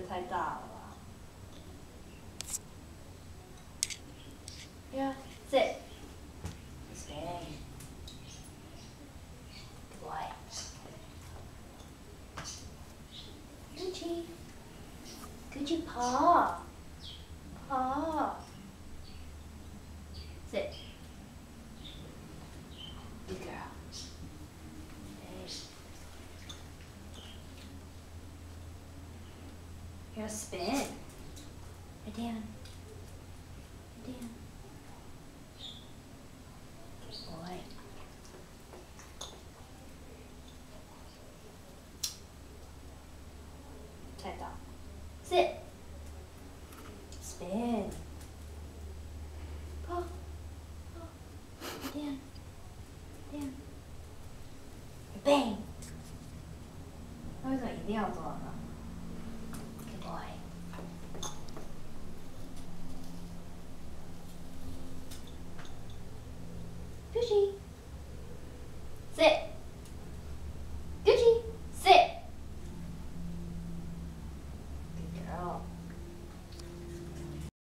太大了吧 ？Yeah, sit. Stand. Good boy. Gucci. Gucci paw. Paw. Sit. Good girl. Hey. Here, spin. Right down. Right down. Good boy. Tight up. Sit. Spin. Paw. Paw. Down. Down. Bang. 那为什么一定要做呢？